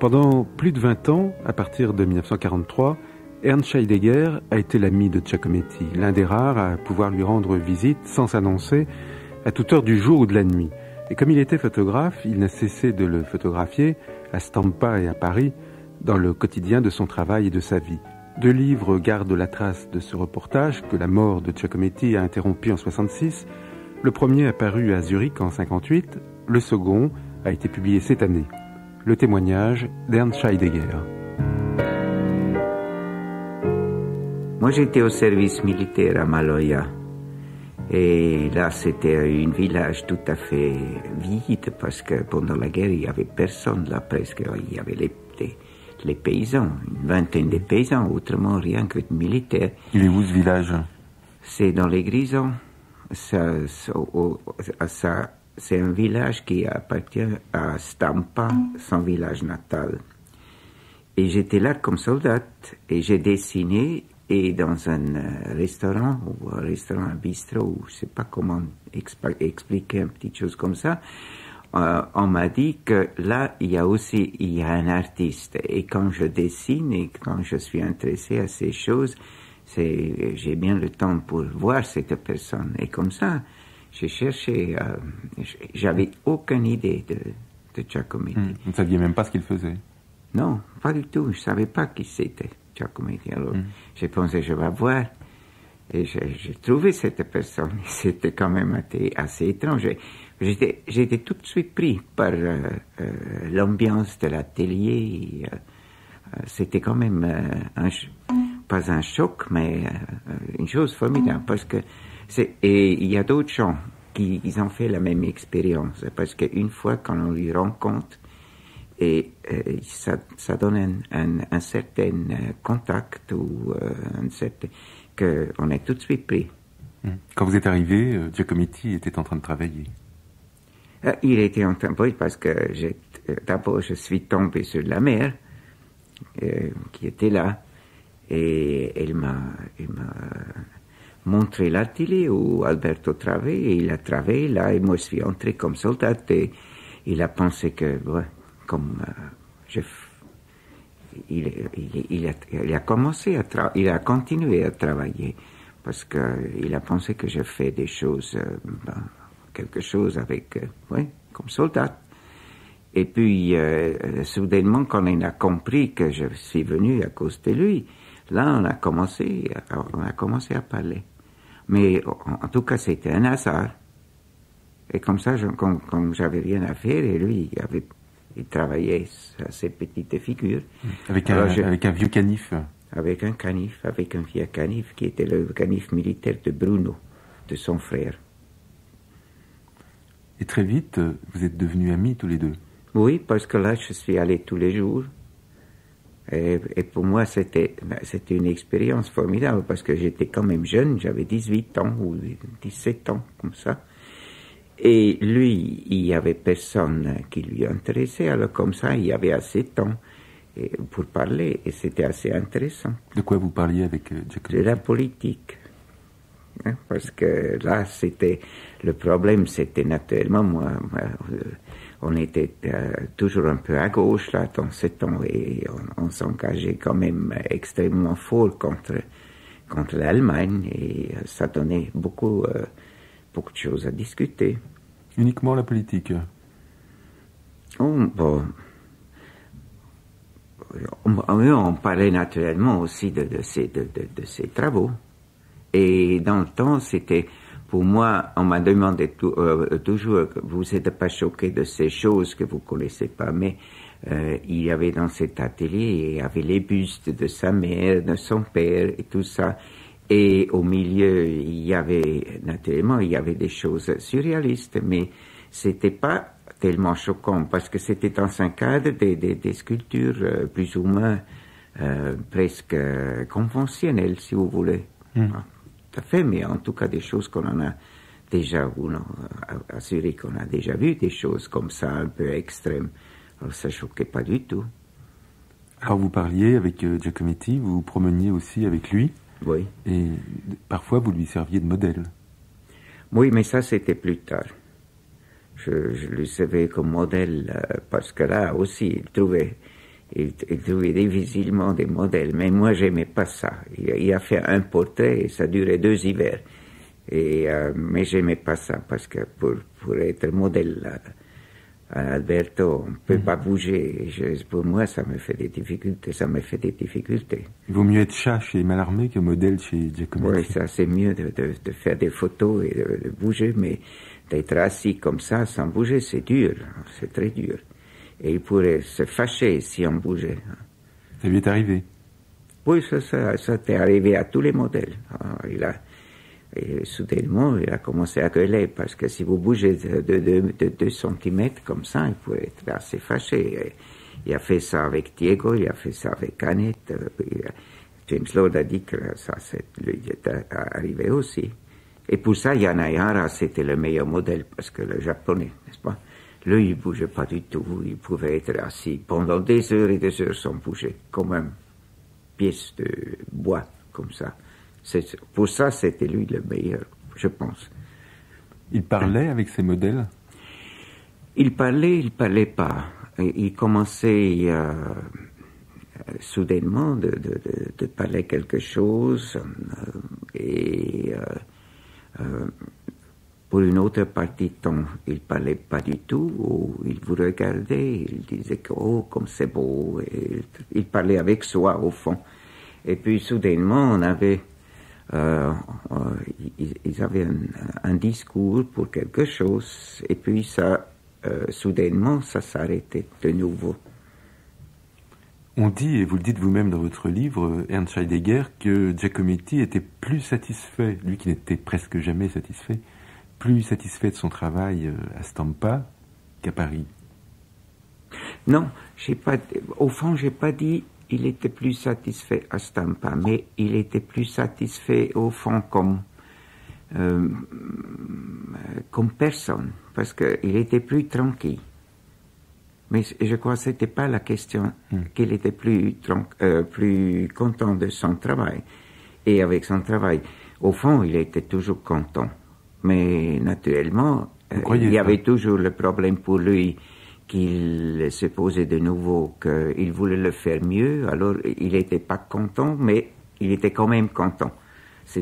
Pendant plus de 20 ans, à partir de 1943, Ernst Scheidegger a été l'ami de Giacometti, l'un des rares à pouvoir lui rendre visite sans s'annoncer, à toute heure du jour ou de la nuit. Et comme il était photographe, il n'a cessé de le photographier à Stampa et à Paris, dans le quotidien de son travail et de sa vie. 2 livres gardent la trace de ce reportage que la mort de Giacometti a interrompu en 1966. Le premier a paru à Zurich en 1958, le second a été publié cette année. Le témoignage d'Ernst Scheidegger. Moi, j'étais au service militaire à Maloja. Et là, c'était un village tout à fait vide parce que pendant la guerre, il n'y avait personne là presque. Il y avait les paysans, une vingtaine de paysans, autrement rien que de militaires. Il est où ce village? C'est dans les Grisons. C'est un village qui appartient à Stampa, son village natal. Et j'étais là comme soldat et j'ai dessiné. Et dans un restaurant, ou un bistrot, ou je ne sais pas comment expliquer une petite chose comme ça, on m'a dit que là, il y a un artiste. Et quand je dessine et quand je suis intéressé à ces choses, j'ai bien le temps pour voir cette personne. Et comme ça, j'ai cherché, j'avais aucune idée de Giacometti. Vous ne saviez même pas ce qu'il faisait? Non, pas du tout. Je ne savais pas qui c'était. Giacometti. Alors, j'ai pensé, je vais voir. Et j'ai trouvé cette personne. C'était quand même assez étrange. J'étais tout de suite pris par l'ambiance de l'atelier. C'était quand même pas un choc, mais une chose formidable. Parce que et il y a d'autres gens qui ont fait la même expérience. Parce qu'une fois qu'on lui rencontre, et ça donne un certain contact ou qu'on est tout de suite pris. Quand vous êtes arrivé, Giacometti était en train de travailler. Il était en train de travailler parce que d'abord je suis tombé sur la mère qui était là et elle m'a montré l'atelier où Alberto travaillait et il a travaillé là et moi je suis entré comme soldat et il a pensé que il a continué à travailler parce que il a pensé que je fais des choses, quelque chose avec, comme soldat. Et puis, soudainement, quand on a compris que je suis venu à cause de lui, là, on a commencé à parler. Mais en tout cas, c'était un hasard. Et comme ça, quand j'avais rien à faire, et lui, il travaillait à ces petites figures. Avec un vieux canif. Avec un vieux canif qui était le canif militaire de Bruno, de son frère. Et très vite, vous êtes devenus amis tous les deux. Oui, parce que là, je suis allé tous les jours. Et pour moi, c'était une expérience formidable parce que j'étais quand même jeune, j'avais 18 ans ou 17 ans, comme ça. Et lui, il n'y avait personne qui lui intéressait, alors comme ça, il y avait assez de temps pour parler, et c'était assez intéressant. De quoi vous parliez avec Giacometti? De la politique. Parce que là, le problème, c'était naturellement, on était toujours un peu à gauche, là, dans ce temps, et on s'engageait quand même extrêmement fort contre l'Allemagne, et ça donnait beaucoup de choses à discuter. Uniquement la politique? On parlait naturellement aussi de ces travaux. Et dans le temps, c'était, pour moi, on m'a demandé toujours, vous n'êtes pas choqué de ces choses que vous ne connaissez pas, mais il y avait dans cet atelier, il y avait les bustes de sa mère, de son père et tout ça. Et au milieu, il y avait des choses surréalistes, mais c'était pas tellement choquant parce que c'était dans un cadre des sculptures plus ou moins presque conventionnelles, si vous voulez. Pas tout à fait, mais en tout cas des choses qu'on en a déjà, à Zurich, qu'on a déjà vu, des choses comme ça, un peu extrêmes. Alors ça choquait pas du tout. Alors vous parliez avec Giacometti, vous vous promeniez aussi avec lui. Oui. Et parfois, vous lui serviez de modèle. Oui, mais ça, c'était plus tard. Je lui servais comme modèle parce que là aussi, il trouvait difficilement des modèles, mais moi j'aimais pas ça. Il a fait un portrait et ça durait 2 hivers. Mais j'aimais pas ça parce que pour être modèle à Alberto, on peut pas bouger. Pour moi, ça me fait des difficultés. Il vaut mieux être chat chez Mallarmé que modèle chez Giacometti. Oui, ça c'est mieux de faire des photos et de bouger, mais d'être assis comme ça sans bouger, c'est dur, c'est très dur. Et il pourrait se fâcher si on bougeait. Ça lui est arrivé? Oui, ça t'est arrivé à tous les modèles. Et soudainement, il a commencé à gueuler parce que si vous bougez de 2 centimètres comme ça, il pourrait être assez fâché. Et il a fait ça avec Diego, il a fait ça avec Annette. James Lord a dit que ça lui est arrivé aussi. Et pour ça, Yanayara, c'était le meilleur modèle parce que le japonais, n'est-ce pas? Lui, il bougeait pas du tout. Il pouvait être assis pendant des heures et des heures sans bouger, comme une pièce de bois, comme ça. Pour ça, c'était lui le meilleur, je pense. Il parlait avec ses modèles? Il parlait pas. Il commençait soudainement de parler quelque chose pour une autre partie de temps, il parlait pas du tout, ou il vous regardait, il disait que oh comme c'est beau, et il parlait avec soi au fond. Et puis soudainement on avait ils avaient un discours pour quelque chose, et puis ça soudainement ça s'arrêtait de nouveau. On dit, et vous le dites vous-même dans votre livre, Ernst Scheidegger, que Giacometti était plus satisfait, lui qui n'était presque jamais satisfait, plus satisfait de son travail à Stampa qu'à Paris. Non, au fond, j'ai pas dit il était plus satisfait à Stampa, mais il était plus satisfait au fond comme personne, parce qu'il était plus tranquille. Mais je crois que c'était pas la question qu'il était plus content de son travail. Et avec son travail, au fond, il était toujours content. Mais naturellement, il y avait toujours le problème pour lui qu'il se posait de nouveau, qu'il voulait le faire mieux. Alors, il n'était pas content, mais il était quand même content. Ça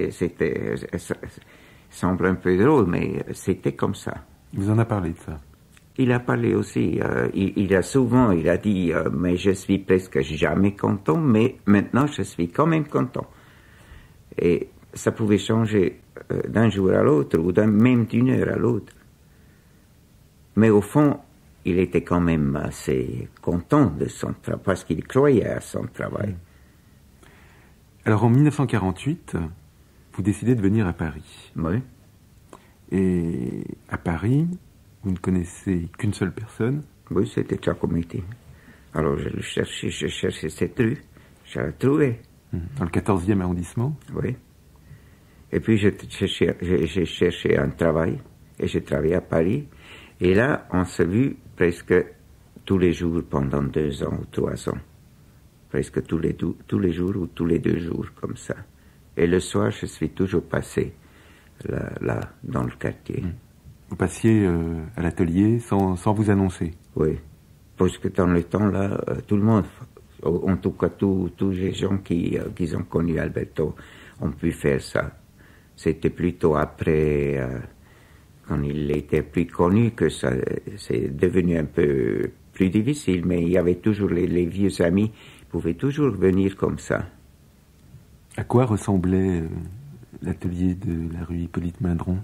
semble un peu drôle, mais c'était comme ça. Il vous en a parlé de ça? Il a parlé aussi, il a dit, mais je suis presque jamais content, mais maintenant je suis quand même content. Et ça pouvait changer d'un jour à l'autre, ou même d'une heure à l'autre. Mais au fond, il était quand même assez content de son travail, parce qu'il croyait à son travail. Alors en 1948, vous décidez de venir à Paris. Oui. Et à Paris, vous ne connaissez qu'une seule personne? Oui, c'était Giacometti. Alors je cherchais cette rue, je l'ai trouvée. Dans le 14e arrondissement? Oui. Et puis j'ai cherché un travail, et j'ai travaillé à Paris. Et là, on s'est vu presque tous les jours pendant 2 ans ou 3 ans. Presque tous les jours ou tous les 2 jours, comme ça. Et le soir, je suis toujours passé là dans le quartier. Vous passiez à l'atelier sans vous annoncer? Oui, parce que dans le temps, là, tout le monde, en tout cas tous les gens qui ont connu Alberto, ont pu faire ça. C'était plutôt après, quand il était plus connu, que ça c'est devenu un peu plus difficile, mais il y avait toujours les vieux amis, pouvaient toujours venir comme ça. À quoi ressemblait l'atelier de la rue Hippolyte-Maindron?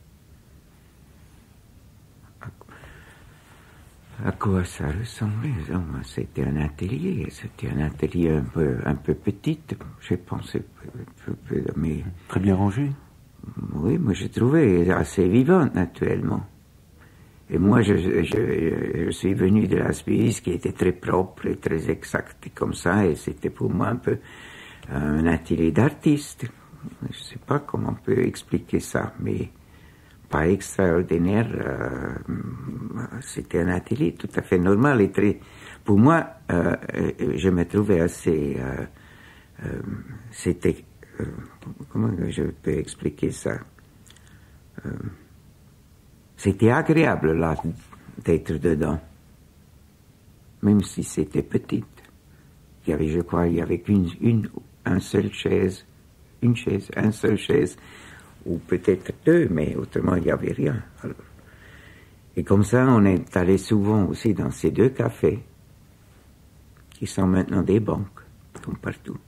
À quoi ça ressemblait? C'était un atelier un peu petit, je pensais, mais... Très bien rangé? Oui, moi j'ai trouvé assez vivant, naturellement. Et moi, je suis venu de la Suisse, qui était très propre et très exact, comme ça, et c'était pour moi un peu un atelier d'artiste. Je ne sais pas comment on peut expliquer ça, mais pas extraordinaire. C'était un atelier tout à fait normal et très... Pour moi, je me trouvais assez... c'était... comment je peux expliquer ça? C'était agréable, là, d'être dedans. même si c'était petite. Il y avait, je crois, il y avait une seule chaise, une seule chaise, ou peut-être deux, mais autrement il n'y avait rien. Alors, et comme ça, on est allé souvent aussi dans ces deux cafés, qui sont maintenant des banques, comme partout.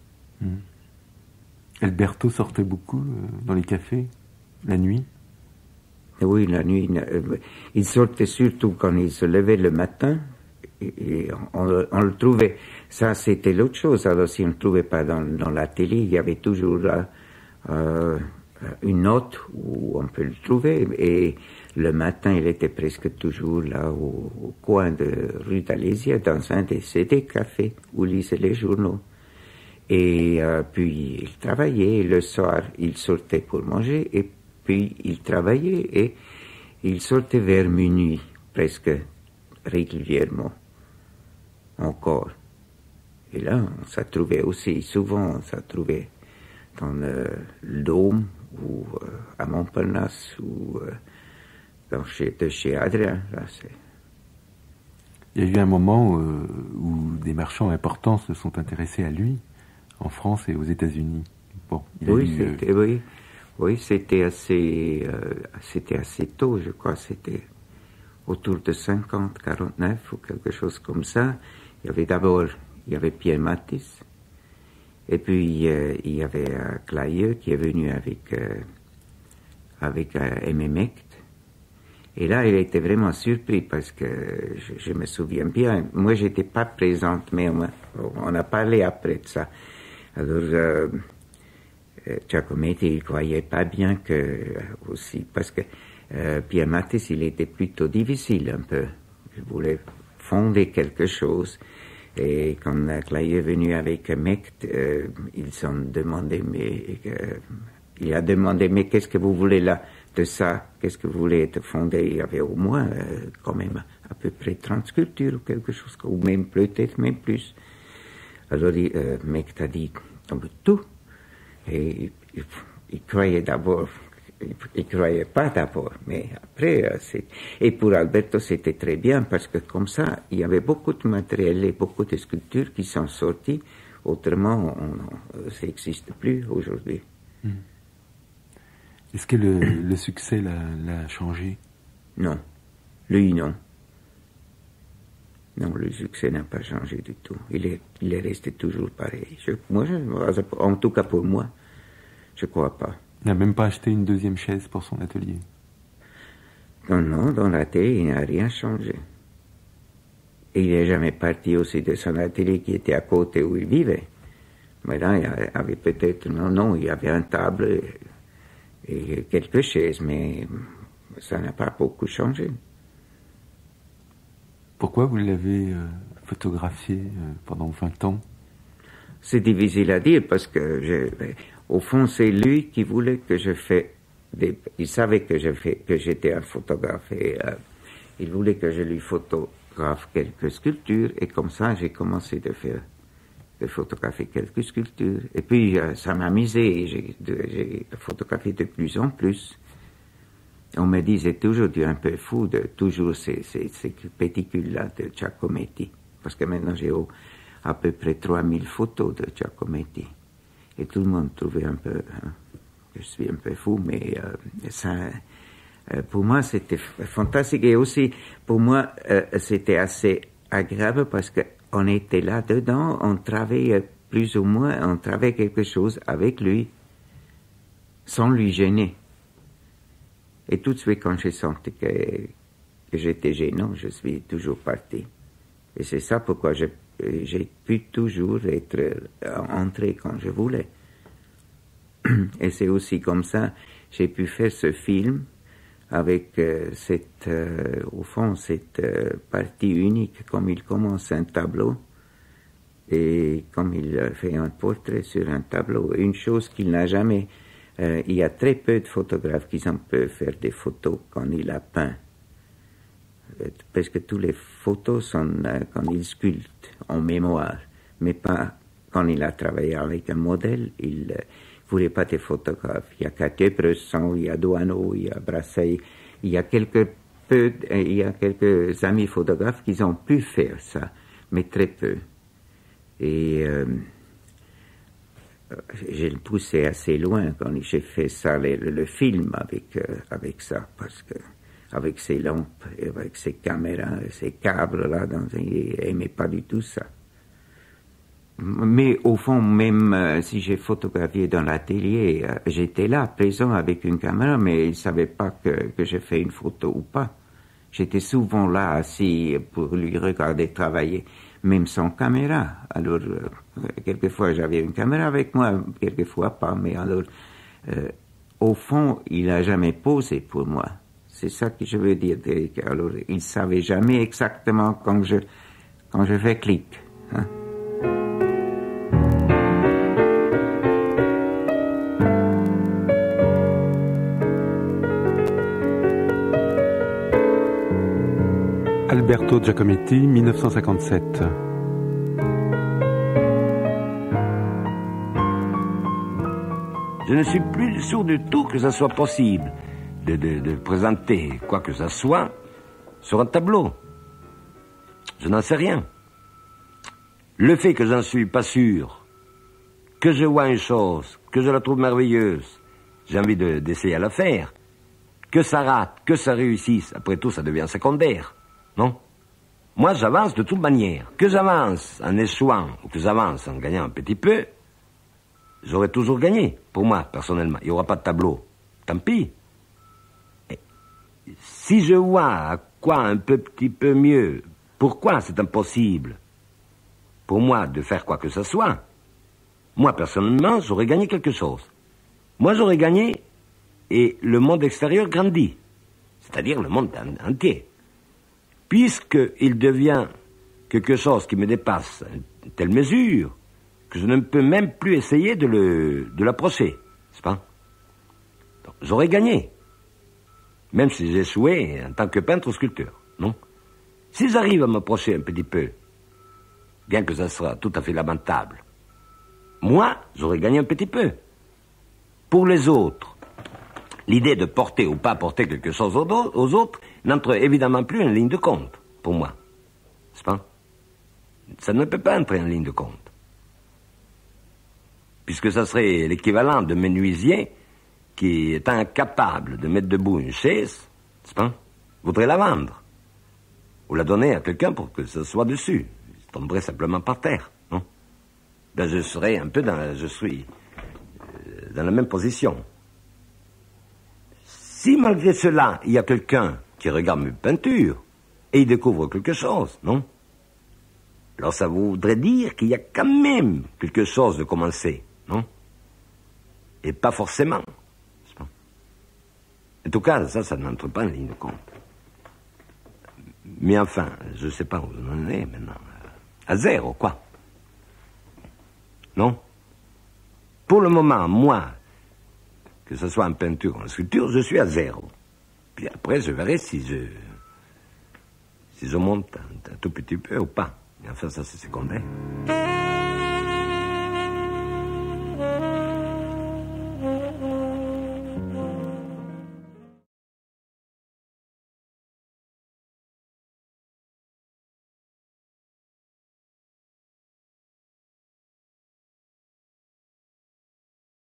Alberto sortait beaucoup dans les cafés, la nuit? Oui, la nuit. Il sortait surtout quand il se levait le matin, et on le trouvait. Ça, c'était l'autre chose. Alors, si on ne le trouvait pas dans la télé, il y avait toujours là une note où on peut le trouver. Et le matin, il était presque toujours là au coin de rue d'Alésia, dans un de ces cafés où il lisait les journaux. Et puis, il travaillait. Le soir, il sortait pour manger. Et puis, il travaillait et il sortait vers minuit, presque régulièrement, encore. Et là, on s'est trouvé aussi, souvent, on s'est trouvé dans le Dôme, ou à Montparnasse, ou de chez Adrien. Là, il y a eu un moment où des marchands importants se sont intéressés à lui, en France et aux États-Unis. Bon, oui, c'était assez tôt, je crois. C'était autour de 50, 49 ou quelque chose comme ça. Il y avait Pierre Matisse. Et puis, il y avait Clayeux qui est venu avec Aimé Mecht. Et là, il était vraiment surpris parce que je me souviens bien. Moi, j'étais pas présente, mais on a parlé après de ça. Alors, Giacometti, il croyait pas bien que aussi, parce que Pierre Matisse, il était plutôt difficile un peu. Il voulait fonder quelque chose. Et quand Clay est venu avec Mecht, ils ont demandé, il a demandé, mais qu'est-ce que vous voulez là de ça? Qu'est-ce que vous voulez te fonder? Il y avait au moins, quand même, à peu près 30 sculptures ou quelque chose, ou même peut-être même plus. Alors, Mecht a dit, tout. Et il croyait d'abord, il croyait pas d'abord, mais après, et pour Alberto, c'était très bien parce que comme ça, il y avait beaucoup de matériel et beaucoup de sculptures qui sont sorties. Autrement, ça n'existe plus aujourd'hui. Est-ce que le succès l'a changé? Non. Lui, non. Non, le succès n'a pas changé du tout. Il est resté toujours pareil. En tout cas pour moi, je crois pas. Il n'a même pas acheté une deuxième chaise pour son atelier? Non, dans l'atelier, il n'a rien changé. Et il n'est jamais parti aussi de son atelier qui était à côté où il vivait. Mais là, il y avait peut-être, il y avait une table et quelques chaises, mais ça n'a pas beaucoup changé. Pourquoi vous l'avez photographié pendant 20 ans? C'est difficile à dire parce que, au fond, c'est lui qui voulait que je fasse il savait que j'étais un photographe et il voulait que je lui photographe quelques sculptures et comme ça, j'ai commencé de photographier quelques sculptures. Et puis, ça m'amusait et j'ai photographié de plus en plus. On me disait toujours, tu es un peu fou de toujours ces péticules-là de Giacometti. Parce que maintenant, j'ai à peu près 3000 photos de Giacometti. Et tout le monde trouvait un peu, que je suis un peu fou, mais ça, pour moi, c'était fantastique. Et aussi, pour moi, c'était assez agréable parce qu'on était là-dedans, on travaillait plus ou moins, on travaillait quelque chose avec lui, sans lui gêner. Et tout de suite, quand j'ai senti que j'étais gênant, je suis toujours parti. Et c'est ça pourquoi j'ai pu toujours entrer quand je voulais. Et c'est aussi comme ça, j'ai pu faire ce film avec au fond, cette partie unique, comme il commence un tableau, et comme il fait un portrait sur un tableau. Une chose qu'il n'a jamais... il y a très peu de photographes qui peuvent faire des photos quand il a peint. Parce que toutes les photos sont quand il sculpte en mémoire, mais pas quand il a travaillé avec un modèle. Il ne voulait pas de photographes. Il y a Cartier-Bresson, il y a Doisneau, il y a Brassai. Il y a quelques amis photographes qui ont pu faire ça. mais très peu. Et j'ai le poussé assez loin quand j'ai fait ça, le film avec ça, parce que avec ses lampes, et avec ses caméras, et ses câbles là, il n'aimait pas du tout ça. Mais au fond, même si j'ai photographié dans l'atelier, j'étais là, présent avec une caméra, mais il ne savait pas que j'ai fait une photo ou pas. J'étais souvent là, assis, pour lui regarder travailler, même sans caméra. Alors, quelquefois, j'avais une caméra avec moi, quelquefois pas, mais alors, au fond, il n'a jamais posé pour moi. C'est ça que je veux dire. Alors, il ne savait jamais exactement quand je fais clic. Hein? Alberto Giacometti, 1957. Je ne suis plus sûr du tout que ça soit possible de présenter quoi que ça soit sur un tableau. Je n'en sais rien. Le fait que j'en suis pas sûr, que je vois une chose, que je la trouve merveilleuse, j'ai envie d'essayer à la faire, que ça rate, que ça réussisse, après tout ça devient secondaire, non? Moi j'avance de toute manière. Que j'avance en échouant ou que j'avance en gagnant un petit peu, j'aurais toujours gagné, pour moi, personnellement. Il n'y aura pas de tableau. Tant pis. Et si je vois à quoi un petit peu mieux, pourquoi c'est impossible pour moi de faire quoi que ce soit, moi, personnellement, j'aurais gagné quelque chose. Moi, j'aurais gagné et le monde extérieur grandit. C'est-à-dire le monde entier. Puisqu'il devient quelque chose qui me dépasse à une telle mesure que je ne peux même plus essayer de l'approcher, n'est-ce pas? Donc, j'aurais gagné, même si j'ai échoué en tant que peintre ou sculpteur, non? Si j'arrive à m'approcher un petit peu, bien que ça sera tout à fait lamentable, moi, j'aurais gagné un petit peu. Pour les autres, l'idée de porter ou pas porter quelque chose aux autres n'entre évidemment plus en ligne de compte, pour moi, n'est-ce pas? Ça ne peut pas entrer en ligne de compte. Puisque ça serait l'équivalent de menuisier qui est incapable de mettre debout une chaise, n'est-ce pas, voudrait la vendre. Ou la donner à quelqu'un pour que ça soit dessus. Il tomberait simplement par terre, non? Ben, je suis dans la même position. Si malgré cela, il y a quelqu'un qui regarde mes peintures et il découvre quelque chose, non? Alors ça voudrait dire qu'il y a quand même quelque chose de commencé, non? Et pas forcément. En tout cas, ça n'entre pas en ligne de compte. Mais enfin, je ne sais pas où on en est maintenant. À zéro, quoi. Non? Pour le moment, moi, que ce soit en peinture ou en sculpture, je suis à zéro. Puis après, je verrai si je monte un tout petit peu ou pas. Mais enfin, ça, c'est secondaire.